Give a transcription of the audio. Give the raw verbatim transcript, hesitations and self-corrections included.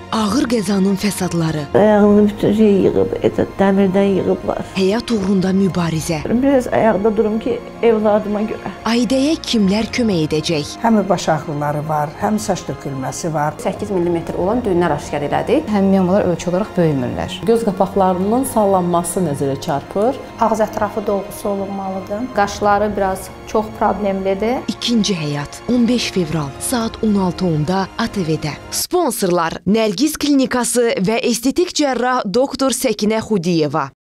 ağır qəzanın fəsadları, ayağını bütün şey yığıb, dəmirdən yığıblar. həyat uğrunda mübarizə. Biraz ayaqda durum ki, evladıma görə. Aidəyə kimlər kömək edəcək? Həm baş ağrıları var, həm saç tökülməsi var. səkkiz millimetr olan düyünlər aşkar elədik. Həmin miyomlar ölçü olaraq böyümürlər. Göz qapaqlarının sallanması nəzərə çarpır. Ağız ətrafı dolğusu olunmalıdır. Qaşları biraz çox problemlidir. İkinci həyat on beş fevral saat on altı onda A T V-də. Sponsorlar Nərgiz Klinikası və estetik cərrah doktor Səkinə Xudiyeva.